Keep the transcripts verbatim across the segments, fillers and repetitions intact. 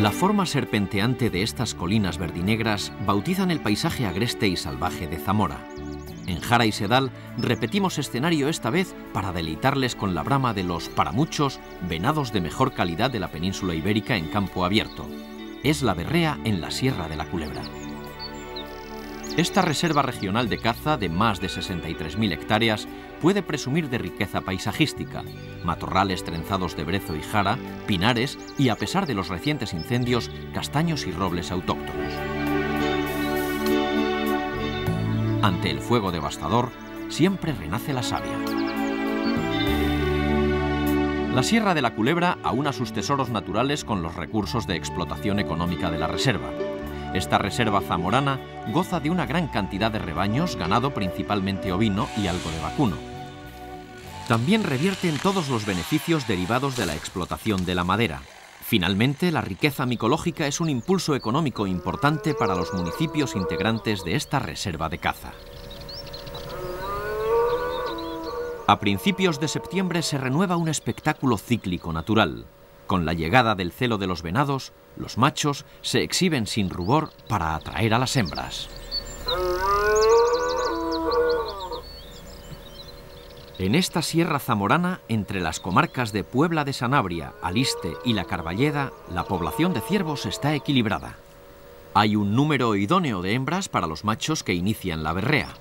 La forma serpenteante de estas colinas verdinegras bautizan el paisaje agreste y salvaje de Zamora. En Jara y Sedal repetimos escenario esta vez para deleitarles con la brama de los, para muchos, venados de mejor calidad de la península ibérica en campo abierto. Es la berrea en la Sierra de la Culebra. Esta reserva regional de caza de más de sesenta y tres mil hectáreas puede presumir de riqueza paisajística, matorrales trenzados de brezo y jara, pinares y, a pesar de los recientes incendios, castaños y robles autóctonos. Ante el fuego devastador, siempre renace la savia. La Sierra de la Culebra aúna sus tesoros naturales con los recursos de explotación económica de la reserva. Esta reserva zamorana goza de una gran cantidad de rebaños, ganado principalmente ovino y algo de vacuno. También revierte en todos los beneficios derivados de la explotación de la madera. Finalmente, la riqueza micológica es un impulso económico importante para los municipios integrantes de esta reserva de caza. A principios de septiembre se renueva un espectáculo cíclico natural. Con la llegada del celo de los venados, los machos se exhiben sin rubor para atraer a las hembras. En esta sierra zamorana, entre las comarcas de Puebla de Sanabria, Aliste y La Carballeda, la población de ciervos está equilibrada. Hay un número idóneo de hembras para los machos que inician la berrea.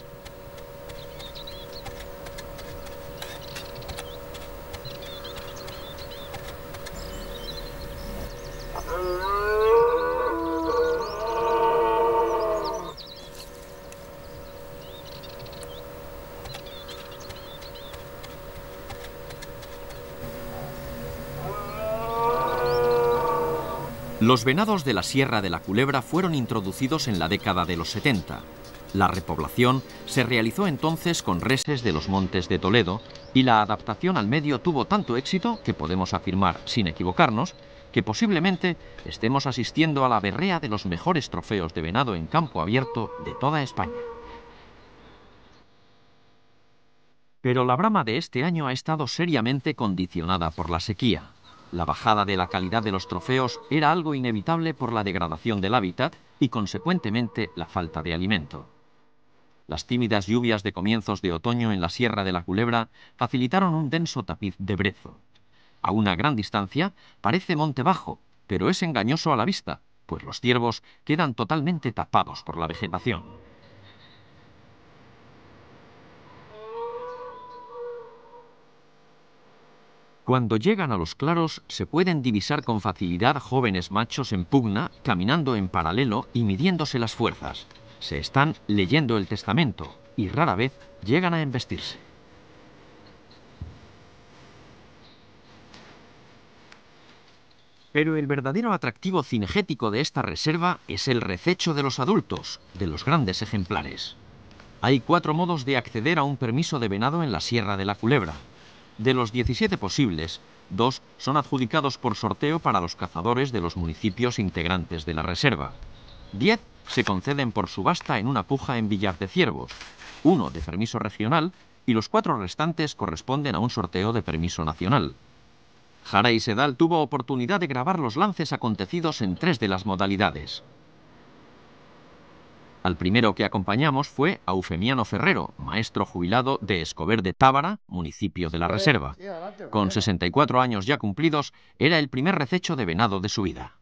Los venados de la Sierra de la Culebra fueron introducidos en la década de los setenta. La repoblación se realizó entonces con reses de los montes de Toledo y la adaptación al medio tuvo tanto éxito que podemos afirmar, sin equivocarnos, que posiblemente estemos asistiendo a la berrea de los mejores trofeos de venado en campo abierto de toda España. Pero la brama de este año ha estado seriamente condicionada por la sequía. La bajada de la calidad de los trofeos era algo inevitable por la degradación del hábitat y, consecuentemente, la falta de alimento. Las tímidas lluvias de comienzos de otoño en la Sierra de la Culebra facilitaron un denso tapiz de brezo. A una gran distancia parece monte bajo, pero es engañoso a la vista, pues los ciervos quedan totalmente tapados por la vegetación. Cuando llegan a los claros, se pueden divisar con facilidad jóvenes machos en pugna, caminando en paralelo y midiéndose las fuerzas. Se están leyendo el testamento y rara vez llegan a embestirse. Pero el verdadero atractivo cinegético de esta reserva es el rececho de los adultos, de los grandes ejemplares. Hay cuatro modos de acceder a un permiso de venado en la Sierra de la Culebra. De los diecisiete posibles, dos son adjudicados por sorteo para los cazadores de los municipios integrantes de la reserva. Diez se conceden por subasta en una puja en Villar de Ciervos, uno de permiso regional y los cuatro restantes corresponden a un sorteo de permiso nacional. Jara y Sedal tuvo oportunidad de grabar los lances acontecidos en tres de las modalidades. Al primero que acompañamos fue a Eufemiano Ferrero, maestro jubilado de Escober de Tábara, municipio de la reserva. Con sesenta y cuatro años ya cumplidos, era el primer rececho de venado de su vida.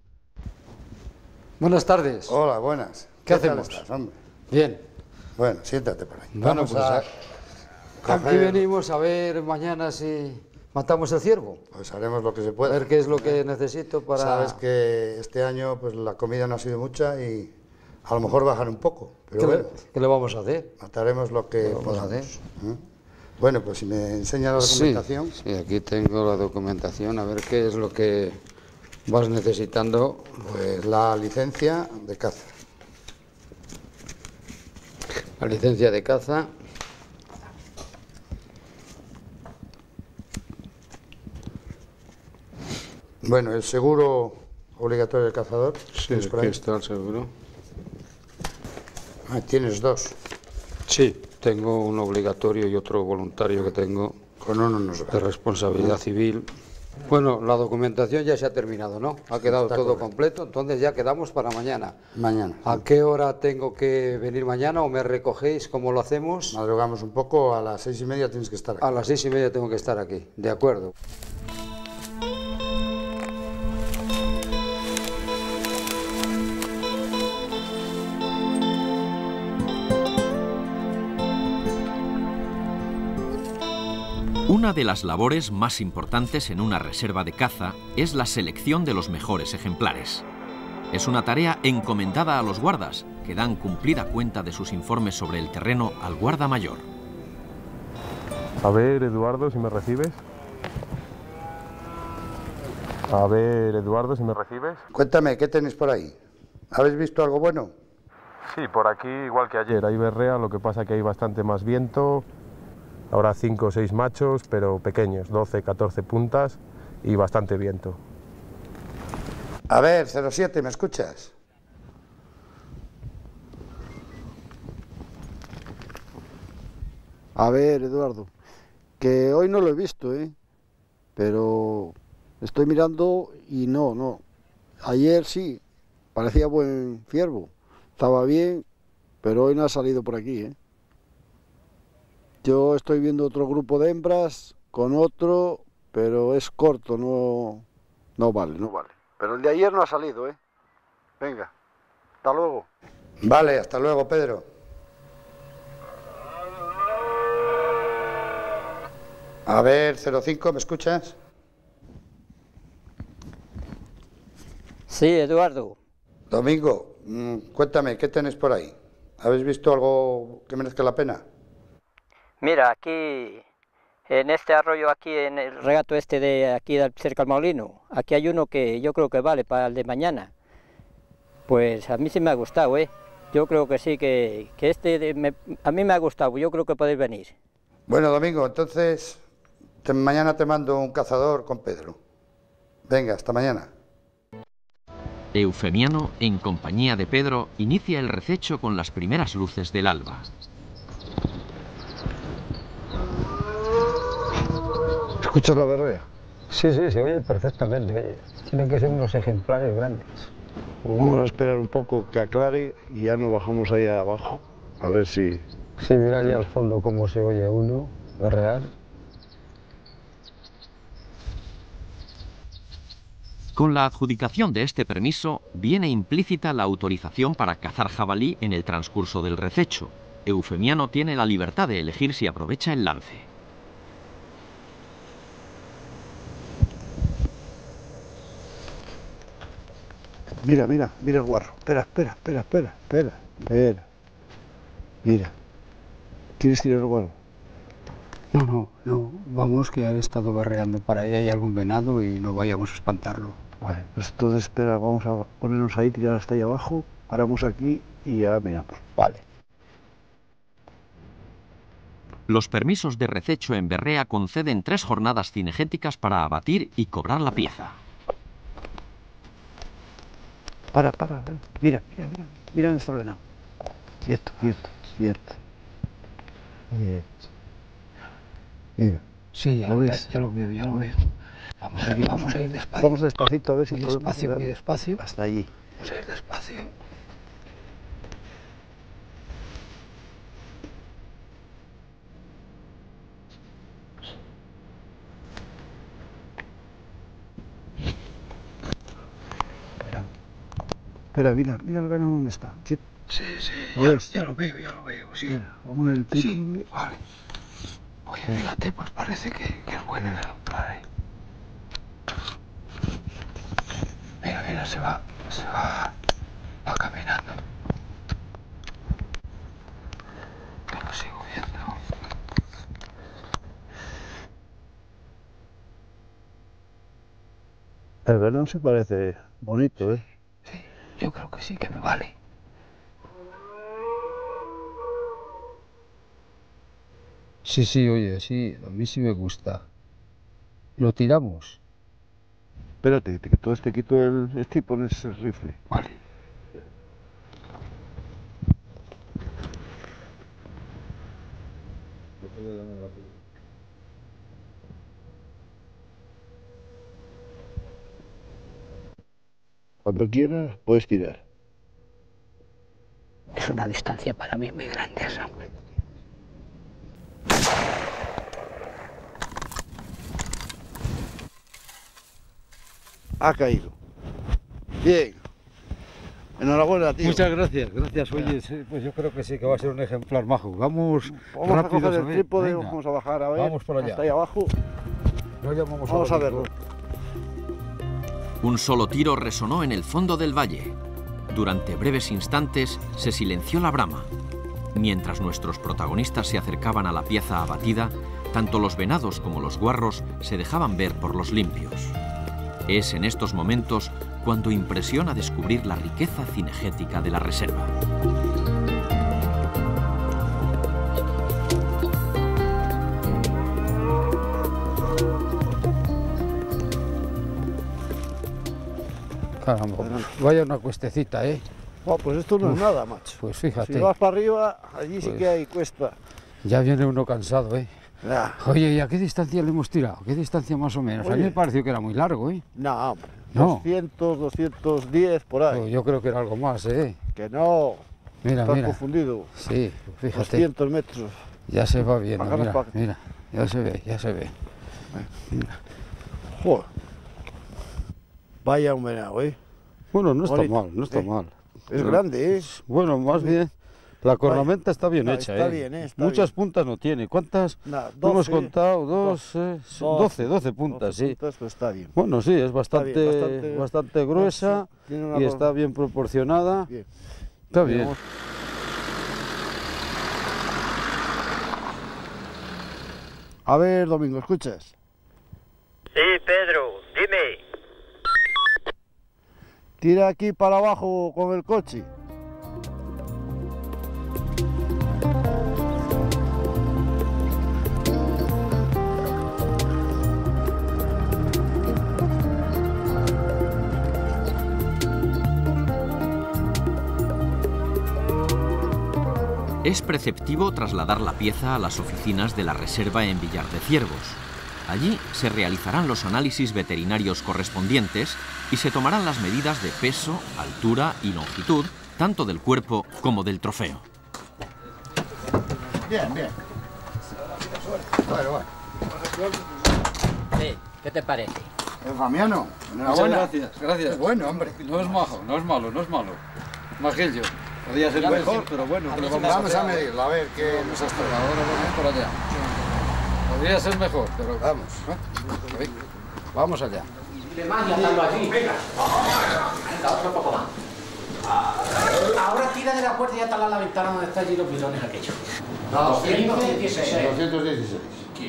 Buenas tardes. Hola, buenas. ¿Qué, ¿Qué hacemos? tal estás, hombre? Bien. Bueno, siéntate por ahí. Bueno, Vamos pues a a... aquí coger- venimos a ver mañana si matamos el ciervo. Pues haremos lo que se A pueda. ver qué es lo que necesito para... Sabes que este año pues la comida no ha sido mucha y a lo mejor bajar un poco. Pero ¿Qué, bueno, le, qué le vamos a hacer? mataremos lo que ¿Qué vamos a podamos. hacer? ¿eh? Bueno, pues si me enseñas la documentación. Sí, sí, aquí tengo la documentación, a ver qué es lo que vas necesitando. Pues la licencia de caza. La licencia de caza. Bueno, el seguro obligatorio del cazador. Sí, ¿Tienes por aquí ahí? está el seguro. Ah, tienes dos. Sí, tengo un obligatorio y otro voluntario que tengo Con uno nos de va. responsabilidad civil. Bueno, la documentación ya se ha terminado, ¿no? Ha quedado Está todo correcto. completo, entonces ya quedamos para mañana. Mañana. ¿A qué hora tengo que venir mañana o me recogéis? ¿Cómo lo hacemos? Madrugamos un poco, a las seis y media tienes que estar aquí. A las seis y media tengo que estar aquí, de acuerdo. Una de las labores más importantes en una reserva de caza es la selección de los mejores ejemplares. Es una tarea encomendada a los guardas, que dan cumplida cuenta de sus informes sobre el terreno al guarda mayor. A ver, Eduardo, si me recibes. A ver, Eduardo, si me recibes. Cuéntame, ¿qué tenéis por ahí? ¿Habéis visto algo bueno? Sí, por aquí igual que ayer. Hay berrea, lo que pasa que hay bastante más viento. Habrá cinco o seis machos, pero pequeños, doce, catorce puntas y bastante viento. A ver, cero siete, ¿me escuchas? A ver, Eduardo, que hoy no lo he visto, ¿eh? Pero estoy mirando y no, no. Ayer sí, parecía buen ciervo, estaba bien, pero hoy no ha salido por aquí, ¿eh? Yo estoy viendo otro grupo de hembras con otro, pero es corto, no, no vale, no vale. Pero el de ayer no ha salido, ¿eh? Venga, hasta luego. Vale, hasta luego, Pedro. A ver, cero cinco, ¿me escuchas? Sí, Eduardo. Domingo, mmm, cuéntame, ¿qué tenéis por ahí? ¿Habéis visto algo que merezca la pena? Mira, aquí, en este arroyo, aquí en el regato este de aquí cerca del molino, aquí hay uno que yo creo que vale para el de mañana. Pues a mí sí me ha gustado, ¿eh? Yo creo que sí, que, que este de, me, a mí me ha gustado, yo creo que podéis venir. Bueno, Domingo, entonces te, mañana te mando un cazador con Pedro. Venga, hasta mañana. Eufemiano, en compañía de Pedro, inicia el rececho con las primeras luces del alba. ¿Escuchas la berrea? Sí, sí, se oye perfectamente. Oye. Tienen que ser unos ejemplares grandes. Vamos a esperar un poco que aclare y ya nos bajamos ahí abajo, a ver si... Sí, mira allí al fondo cómo se oye uno, berrear. Con la adjudicación de este permiso, viene implícita la autorización para cazar jabalí en el transcurso del rececho. Eufemiano tiene la libertad de elegir si aprovecha el lance. Mira, mira, mira el guarro. Espera, espera, espera, espera, espera, espera. Mira. ¿Quieres tirar el guarro? No, no, no. Vamos, que han estado berreando para allá, hay algún venado y no vayamos a espantarlo. Vale, pues entonces espera, vamos a ponernos ahí, tirar hasta ahí abajo, paramos aquí y ya miramos. Vale. Los permisos de rececho en berrea conceden tres jornadas cinegéticas para abatir y cobrar la pieza. Para, para, para. Mira, mira, mira, mira en este ordenado. Quieto, quieto, quieto. Quieto. Mira. Sí, ya ¿Lo lo, ves? ya lo veo, ya lo veo. Vamos a ir, vamos a ir despacio. Vamos despacito a ver si Muy podemos despacio, llegar muy despacio. hasta allí. Vamos a ir despacio. Espera. Espera, mira, mira el veneno dónde está. Quieto. Sí, sí, ¿Lo ya, ves? ya lo veo, ya lo veo, sí. Mira, vamos en el tiro. Sí, vale. Oye, fíjate, pues parece que, que es buen ejemplar, ¿eh? Mira, mira, se va, se va, va caminando. Yo lo sigo viendo. El veneno se parece bonito, ¿eh? Sí, yo creo que sí que me vale. Sí, sí, oye, sí, a mí sí me gusta. ¿Lo tiramos? Espérate, que todo este quito el este y pones el rifle. Vale. Cuando quieras, puedes tirar. Es una distancia para mí muy grande esa. Ha caído. Bien. Enhorabuena, tío. Muchas gracias, gracias. Oye, sí, pues yo creo que sí, que va a ser un ejemplar majo. Vamos, Vamos a rápido, coger el ¿sabes? trípode, Venga. vamos a bajar a ver. Vamos por allá. Hasta ahí abajo. No llamamos Vamos a verlo. Un solo tiro resonó en el fondo del valle. Durante breves instantes se silenció la brama. Mientras nuestros protagonistas se acercaban a la pieza abatida, tanto los venados como los guarros se dejaban ver por los limpios. Es en estos momentos cuando impresiona descubrir la riqueza cinegética de la reserva. Caramba, vaya una cuestecita, ¿eh? Oh, pues esto no Uf, es nada, macho. Pues fíjate. Si vas para arriba, allí sí Pues- que hay cuesta. Ya viene uno cansado, ¿eh? Ya. Oye, ¿y a qué distancia le hemos tirado? ¿Qué distancia más o menos? A mí Oye. me pareció que era muy largo, ¿eh? No, hombre. No. doscientos, doscientos diez por ahí. Yo, yo creo que era algo más, ¿eh? Que no. Mira, Estás mira. confundido. Sí, fíjate. doscientos metros. Ya se va viendo, Pájaros mira, pa- mira. Ya se ve, ya se ve. Joder. Vaya un venado, ¿eh? Bueno, no está Bonito, mal, no está ¿eh? mal. Es grande, ¿eh? Bueno, más bien, la cornamenta está bien No, hecha, está ¿eh? bien, ¿eh? Está Muchas bien. puntas no tiene. ¿Cuántas? Nah, No hemos doce, contado, dos, eh, doce, doce puntas, doce sí. puntas, pues está bien. Bueno, sí, es bastante, bien, bastante, bastante- gruesa Tiene una y ro- está bien proporcionada. Bien. Está bien. Vamos. A ver, Domingo, ¿escuchas? Sí, Pedro, dime. Tira aquí para abajo con el coche. Es preceptivo trasladar la pieza a las oficinas de la reserva en Villar de Ciervos. Allí se realizarán los análisis veterinarios correspondientes y se tomarán las medidas de peso, altura y longitud, tanto del cuerpo como del trofeo. Bien, bien. Bueno, bueno. Sí, ¿qué te parece? El Damiano, Muchas enhorabuena. gracias, gracias. Bueno, hombre. No es majo, no es malo, no es malo. Majillo. Podría ser mejor, pero bueno, pero vamos, Vamos a medirlo, a ver qué nos has traído. Ahora vamos por allá. Podría ser mejor, pero Vamos. ¿eh? Vamos allá. Ahora tira de la puerta y ya está la ventana donde están allí los bidones aquellos. doscientos dieciséis. doscientos dieciséis.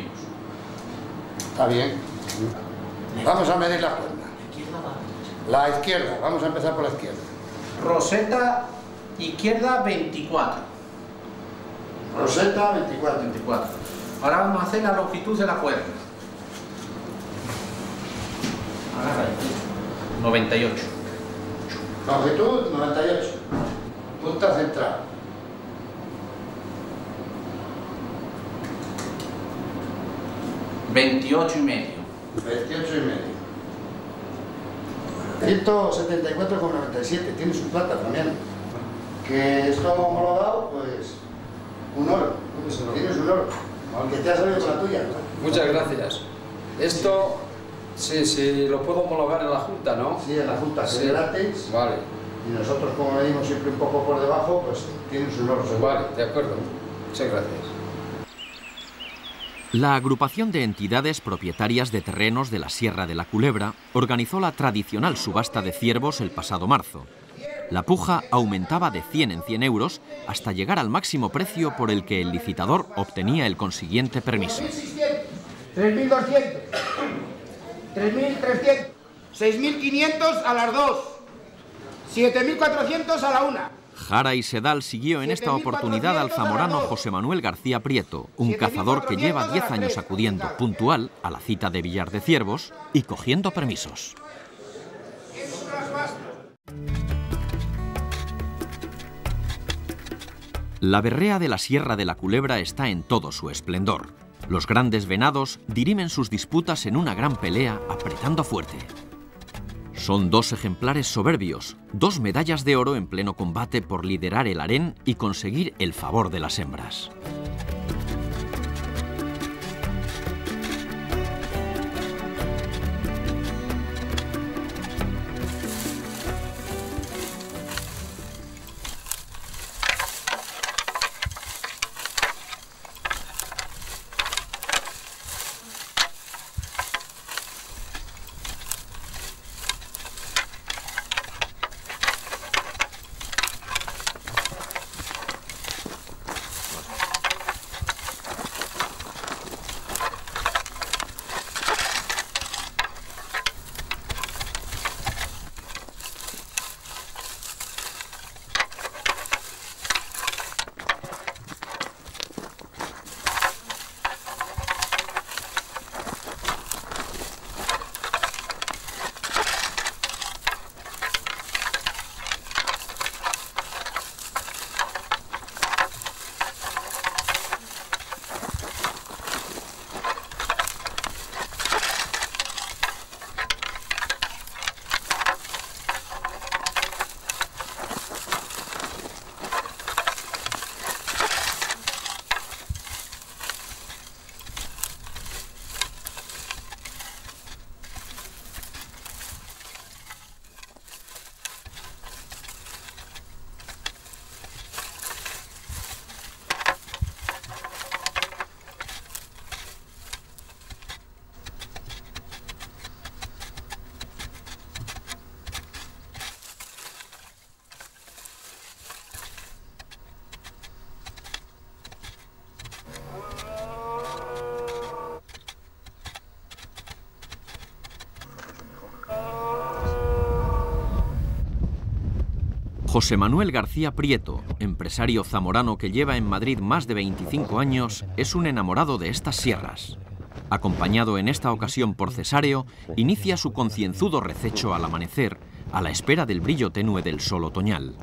Está bien. Vamos a medir la cuerda. La izquierda, vamos a empezar por la izquierda. Roseta izquierda veinticuatro. Roseta veinticuatro. veinticuatro. Ahora vamos a hacer la longitud de la cuerda. Agarra ahí. noventa y ocho. Longitud noventa y ocho. Punta central. veintiocho y medio. veintiocho y medio. ciento setenta y cuatro coma noventa y siete. Tiene su plata también. Que esto homologado, pues un oro. Tienes un oro. Aunque te ha salido con la tuya. muchas gracias. Esto, sí, sí, lo puedo homologar en la Junta, ¿no? Sí, en la Junta, Sí. sí. gratis. Vale, Y nosotros, como medimos siempre un poco por debajo, pues tienes un oro. pues seguro. vale, de acuerdo. Muchas gracias. La agrupación de entidades propietarias de terrenos de la Sierra de la Culebra organizó la tradicional subasta de ciervos el pasado marzo. La puja aumentaba de cien en cien euros hasta llegar al máximo precio por el que el licitador obtenía el consiguiente permiso. tres mil doscientos. tres mil trescientos. seis mil quinientos a las dos. siete mil cuatrocientos a la una. Jara y Sedal siguió en esta oportunidad al zamorano José Manuel García Prieto, un cazador que lleva diez años acudiendo puntual a la cita de Villar de Ciervos y cogiendo permisos. La berrea de la Sierra de la Culebra está en todo su esplendor. Los grandes venados dirimen sus disputas en una gran pelea apretando fuerte. Son dos ejemplares soberbios, dos medallas de oro en pleno combate por liderar el harén y conseguir el favor de las hembras. José Manuel García Prieto, empresario zamorano que lleva en Madrid más de veinticinco años, es un enamorado de estas sierras. Acompañado en esta ocasión por Cesáreo, inicia su concienzudo rececho al amanecer, a la espera del brillo tenue del sol otoñal.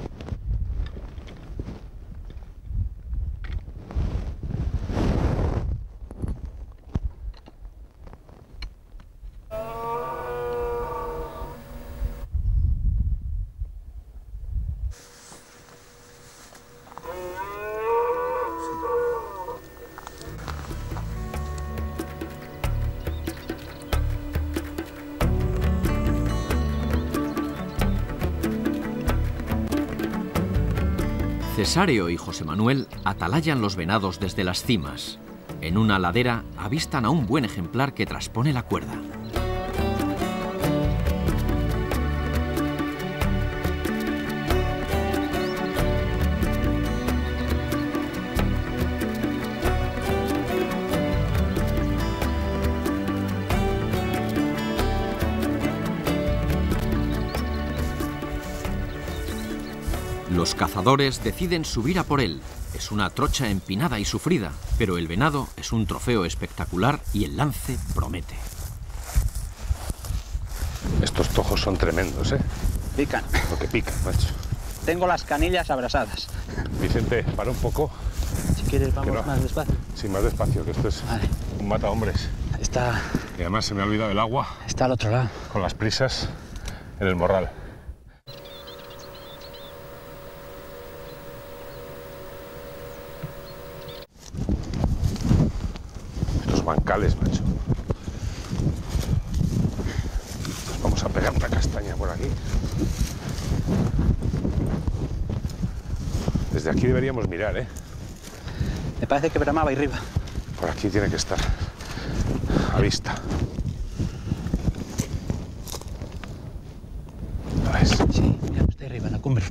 Cesáreo y José Manuel atalayan los venados desde las cimas. En una ladera avistan a un buen ejemplar que traspone la cuerda. Los cazadores deciden subir a por él. Es una trocha empinada y sufrida, pero el venado es un trofeo espectacular y el lance promete. Estos tojos son tremendos, ¿eh? Pican. Lo que pican, macho. Tengo las canillas abrasadas. Vicente, para un poco. Si quieres, vamos no. más despacio. Sí, más despacio, que esto es vale. un mata hombres. Está... Y además se me ha olvidado el agua. Está al otro lado. Con las prisas en el morral. Bancales, macho. Nos vamos a pegar una castaña por aquí. Desde aquí deberíamos mirar, ¿eh? Me parece que bramaba ahí arriba. Por aquí tiene que estar. A vista. ¿Lo ves? Sí, mira, está ahí arriba, en la cumbre.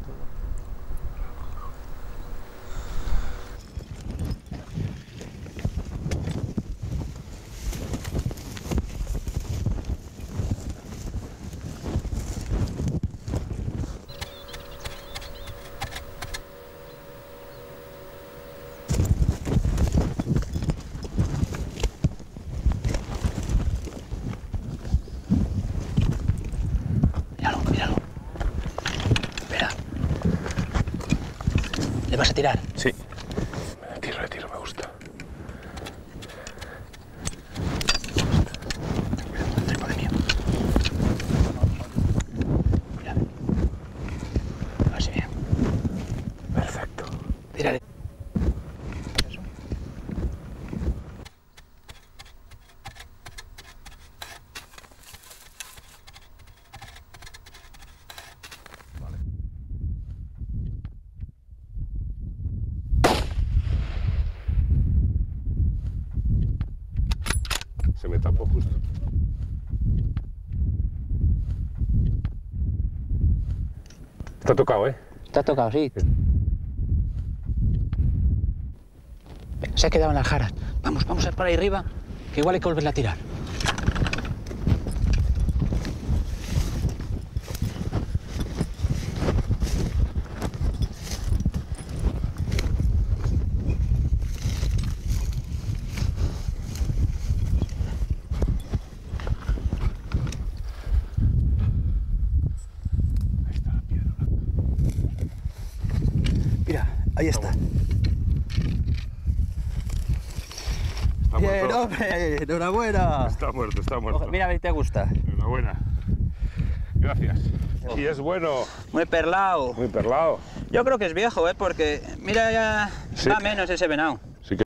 ¿Vas a tirar? Sí. Me tiro, me tiro, me gusta. Un trípode mío. Tiraré. Se me tapó justo. Está tocado, ¿eh? Está tocado, sí. Se ha quedado en las jaras. Vamos, vamos a ir por ahí arriba, que igual hay que volverla a tirar. Mira, ahí está. Está Bien, muerto. hombre, enhorabuena. Está muerto, está muerto. Mira, a ver si te gusta. Enhorabuena. Gracias. Y es bueno. Muy perlado. Muy perlado. Yo creo que es viejo, ¿eh? Porque mira, ya Sí. va menos ese venado.